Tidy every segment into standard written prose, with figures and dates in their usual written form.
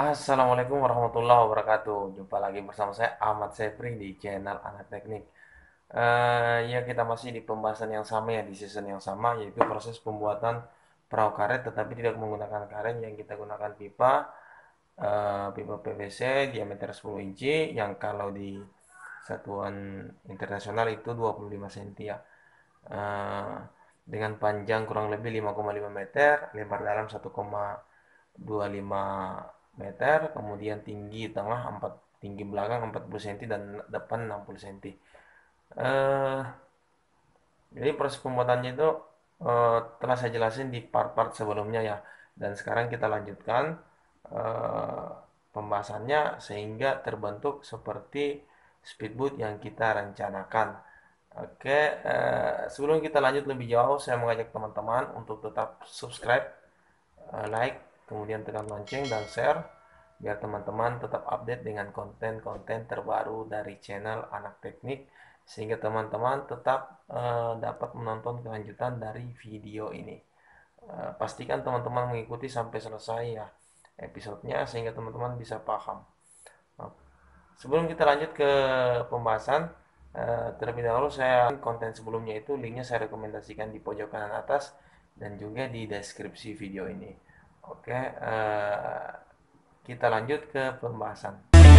Assalamualaikum warahmatullahi wabarakatuh. Jumpa lagi bersama saya Ahmad Sepri di channel Anak Teknik. Ya kita masih di pembahasan yang sama ya, di season yang sama, yaitu proses pembuatan perahu karet tetapi tidak menggunakan karet. Yang kita gunakan pipa PVC diameter 10 inci yang kalau di satuan internasional itu 25 cm ya. Eh, dengan panjang kurang lebih 5,5 meter, lebar dalam 1,25 meter, kemudian tinggi tengah 4, tinggi belakang 40 cm dan depan 60 cm. Eh, jadi proses pembuatannya itu telah saya jelasin di part-part sebelumnya ya. Dan sekarang kita lanjutkan eh, pembahasannya sehingga terbentuk seperti speedboat yang kita rencanakan. Oke, sebelum kita lanjut lebih jauh, saya mengajak teman-teman untuk tetap subscribe, like, kemudian tekan lonceng dan share biar teman-teman tetap update dengan konten-konten terbaru dari channel Anak Teknik sehingga teman-teman tetap dapat menonton kelanjutan dari video ini. Pastikan teman-teman mengikuti sampai selesai ya episodenya sehingga teman-teman bisa paham. Sebelum kita lanjut ke pembahasan, terlebih dahulu saya konten sebelumnya itu linknya saya rekomendasikan di pojok kanan atas dan juga di deskripsi video ini. Oke, kita lanjut ke pembahasan.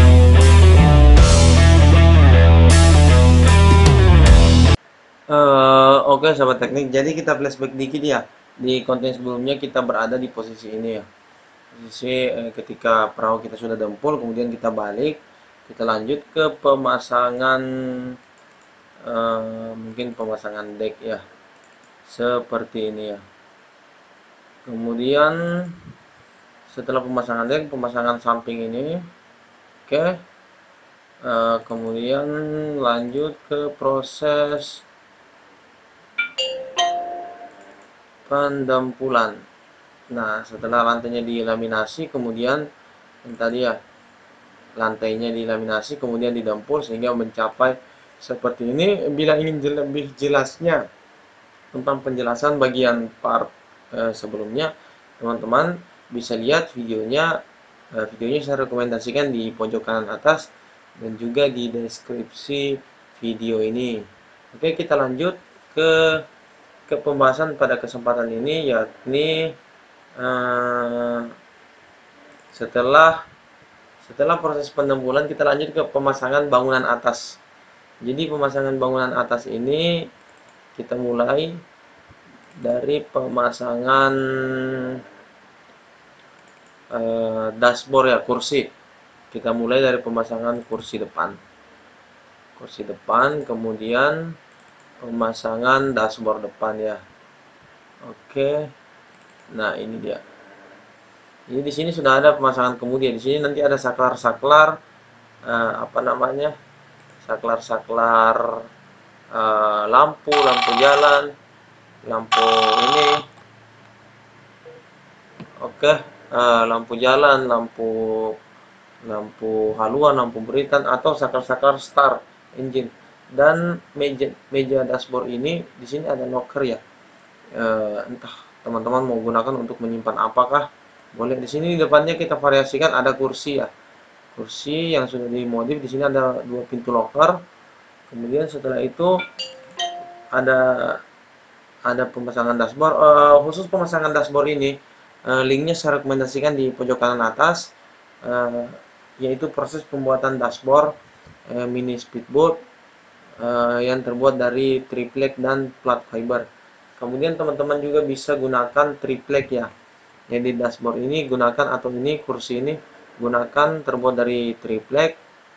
Oke, sahabat teknik, jadi kita flashback dikit ya. Di konten sebelumnya kita berada di posisi ini ya. Posisi ketika perahu kita sudah dempul, kemudian kita balik, kita lanjut ke pemasangan, mungkin pemasangan deck ya, seperti ini ya. Kemudian setelah pemasangan deck, pemasangan samping ini, oke. Kemudian lanjut ke proses pendempulan. Nah, setelah lantainya dilaminasi, kemudian yang tadi ya, lantainya dilaminasi, kemudian didempul sehingga mencapai seperti ini. Bila ingin lebih jelasnya tentang penjelasan bagian part sebelumnya, teman-teman bisa lihat videonya. Videonya saya rekomendasikan di pojok kanan atas dan juga di deskripsi video ini. Oke, kita lanjut ke pembahasan pada kesempatan ini, yakni eh, setelah setelah proses pendempulan kita lanjut ke pemasangan bangunan atas. Jadi pemasangan bangunan atas ini kita mulai dari pemasangan dashboard ya, kursi. Kita mulai dari pemasangan kursi depan, kemudian pemasangan dashboard depan ya. Oke, nah ini dia. Jadi di sini sudah ada pemasangan kemudian. Di sini nanti ada saklar-saklar, apa namanya, saklar-saklar lampu, lampu jalan, lampu ini, oke, lampu jalan, lampu lampu haluan, lampu beritan atau saklar-saklar start engine. Dan meja dashboard ini di sini ada locker ya. Entah teman-teman mau gunakan untuk menyimpan apakah boleh. Di sini di depannya kita variasikan ada kursi ya. Kursi yang sudah dimodif, di sini ada dua pintu locker. Kemudian setelah itu ada pemasangan dashboard. Khusus pemasangan dashboard ini linknya saya rekomendasikan di pojok kanan atas, yaitu proses pembuatan dashboard mini speedboat yang terbuat dari triplek dan plat fiber. Kemudian teman-teman juga bisa gunakan triplek ya. Jadi dashboard ini gunakan, atau ini kursi ini gunakan terbuat dari triplek,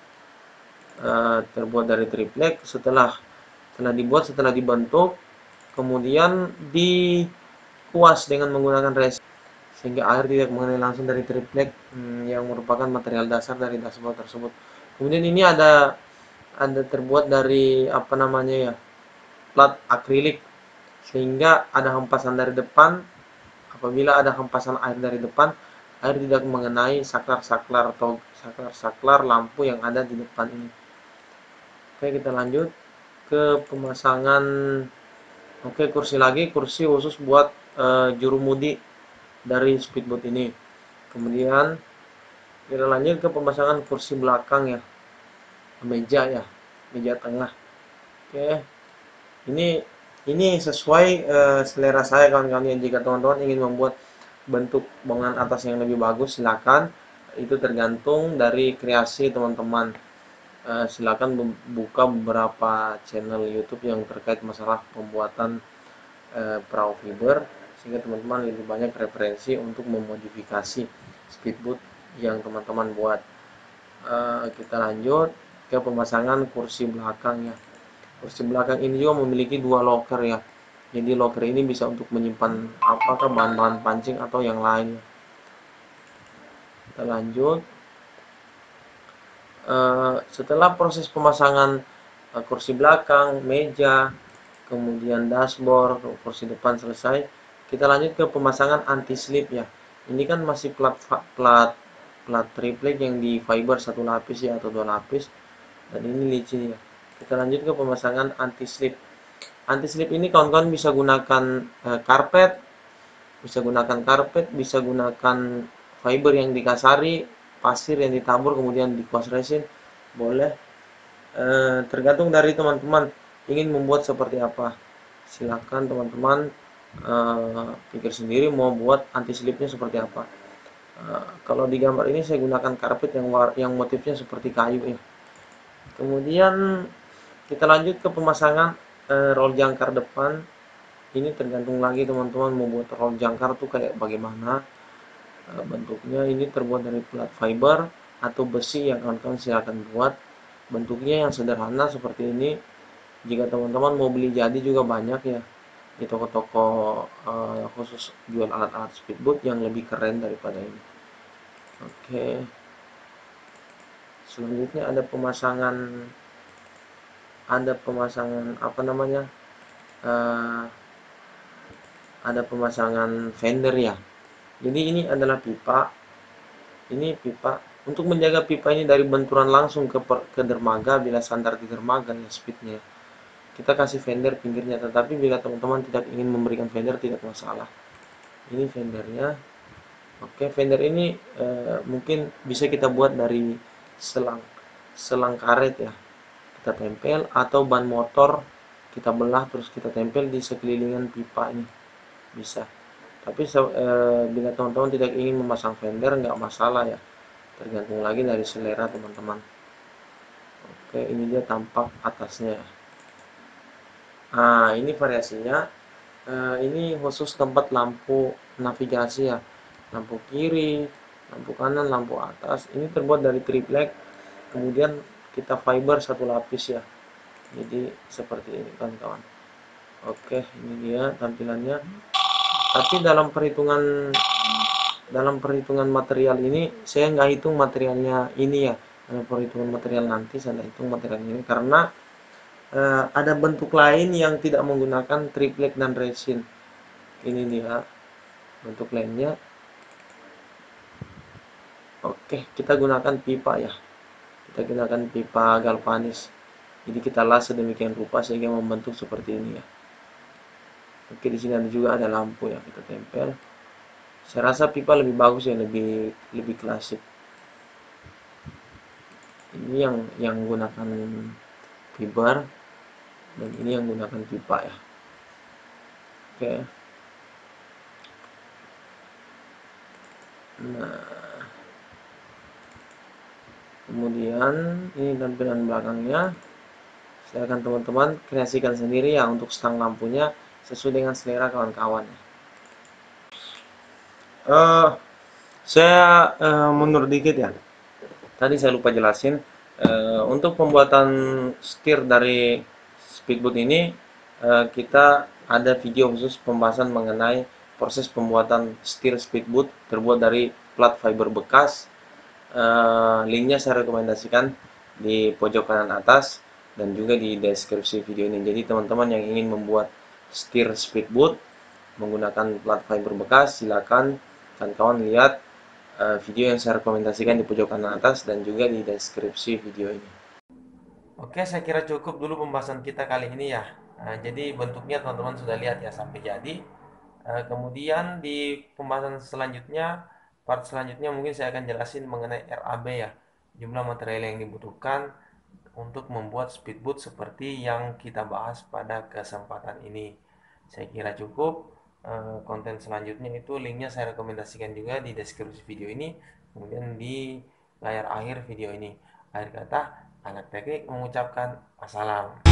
setelah dibentuk, kemudian dikuas dengan menggunakan resin sehingga air tidak mengenai langsung dari triplek yang merupakan material dasar dari dashboard tersebut. Kemudian ini ada terbuat dari apa namanya ya, plat akrilik sehingga ada hempasan dari depan. Apabila ada hempasan air dari depan, air tidak mengenai saklar-saklar atau saklar-saklar lampu yang ada di depan ini. Oke, kita lanjut ke pemasangan. Oke, kursi lagi, kursi khusus buat jurumudi dari speedboat ini. Kemudian Kita lanjut ke pemasangan kursi belakang ya, meja ya, meja tengah. Oke, ini sesuai selera saya kawan-kawan ya. Jika teman-teman ingin membuat bentuk bangunan atas yang lebih bagus, silakan. Itu tergantung dari kreasi teman-teman. Silakan buka beberapa channel YouTube yang terkait masalah pembuatan perahu fiber, sehingga teman-teman lebih banyak referensi untuk memodifikasi speedboat yang teman-teman buat. Kita lanjut ke pemasangan kursi belakang ya. Kursi belakang ini juga memiliki dua locker ya. Jadi locker ini bisa untuk menyimpan apakah bahan-bahan pancing atau yang lain. Kita lanjut. Setelah proses pemasangan kursi belakang, meja, kemudian dashboard, kursi depan selesai, kita lanjut ke pemasangan anti slip ya. Ini kan masih plat plat triplek yang di fiber satu lapis ya, atau dua lapis, dan ini licin ya. Kita lanjut ke pemasangan anti slip. Anti slip ini kawan-kawan bisa gunakan karpet, bisa gunakan fiber yang dikasari, pasir yang ditabur kemudian dikuas resin, boleh. Tergantung dari teman-teman ingin membuat seperti apa. Silakan teman-teman pikir sendiri mau buat anti slipnya seperti apa. Kalau di gambar ini saya gunakan karpet yang motifnya seperti kayu ya. Kemudian kita lanjut ke pemasangan roll jangkar depan. Ini tergantung lagi teman-teman mau buat roll jangkar tuh kayak bagaimana. Bentuknya ini terbuat dari plat fiber atau besi yang kawan-kawan silakan buat. Bentuknya yang sederhana seperti ini. Jika teman-teman mau beli jadi juga banyak ya di toko-toko khusus jual alat-alat speedboat yang lebih keren daripada ini. Oke, selanjutnya ada pemasangan apa namanya? eh, ada pemasangan fender ya. Jadi ini adalah pipa. Ini pipa untuk menjaga pipa ini dari benturan langsung ke dermaga bila sandar di dermaga ya speednya. Kita kasih fender pinggirnya, tetapi bila teman-teman tidak ingin memberikan fender tidak masalah. Ini fendernya. Oke, fender ini mungkin bisa kita buat dari selang selang karet ya. Kita tempel atau ban motor kita belah terus kita tempel di sekelilingan pipa ini bisa. Tapi bila teman-teman tidak ingin memasang fender nggak masalah ya. Tergantung lagi dari selera teman-teman. Oke, ini dia tampak atasnya. Nah, ini variasinya. Ini khusus tempat lampu navigasi ya. Lampu kiri, lampu kanan, lampu atas. Ini terbuat dari triplek. Kemudian kita fiber satu lapis ya. Jadi seperti ini kawan-kawan. Oke, ini dia tampilannya. Tapi dalam perhitungan material ini saya nggak hitung materialnya ini ya. Dalam perhitungan material nanti saya hitung material ini karena ada bentuk lain yang tidak menggunakan triplek dan resin. Ini dia bentuk lainnya. Oke, kita gunakan pipa ya. Kita gunakan pipa galvanis. Jadi kita las sedemikian rupa sehingga membentuk seperti ini ya. Oke, di sini juga ada lampu ya, kita tempel. Saya rasa pipa lebih bagus ya, lebih lebih klasik. Ini yang gunakan fiber dan ini yang gunakan pipa ya. Oke. Nah, kemudian ini tampilan belakangnya. Silakan teman-teman kreasikan sendiri ya untuk stang lampunya sesuai dengan selera kawan-kawan. Eh, saya mundur dikit ya. Tadi saya lupa jelasin. Untuk pembuatan setir dari speedboat ini kita ada video khusus pembahasan mengenai proses pembuatan setir speedboat terbuat dari plat fiber bekas. Linknya saya rekomendasikan di pojok kanan atas dan juga di deskripsi video ini. Jadi teman-teman yang ingin membuat setir speedboat menggunakan plat fiber bekas, silakan kawan-kawan lihat video yang saya rekomendasikan di pojok kanan atas dan juga di deskripsi video ini. Oke, saya kira cukup dulu pembahasan kita kali ini ya. Jadi bentuknya teman-teman sudah lihat ya sampai jadi. Kemudian di pembahasan selanjutnya part selanjutnya mungkin saya akan jelasin mengenai RAB ya, jumlah material yang dibutuhkan untuk membuat speedboat seperti yang kita bahas pada kesempatan ini. Saya kira cukup. Konten selanjutnya itu linknya saya rekomendasikan juga di deskripsi video ini, kemudian di layar akhir video ini. Akhir kata, anak teknik mengucapkan wassalam.